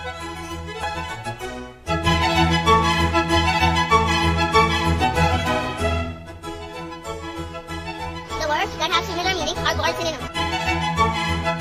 The words that have similar meanings are called synonyms.